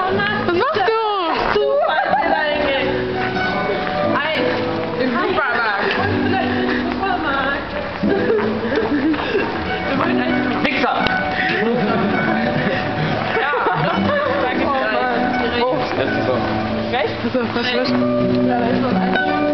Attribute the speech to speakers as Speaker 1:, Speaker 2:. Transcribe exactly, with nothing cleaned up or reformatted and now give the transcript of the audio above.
Speaker 1: Was machst du? Eins. Im Supermarkt.
Speaker 2: Wichser!
Speaker 1: Ja. Danke.
Speaker 2: Oh, Mann. Oh.
Speaker 1: Recht?
Speaker 2: Das ist ja fast
Speaker 1: Ja, da ist noch ein.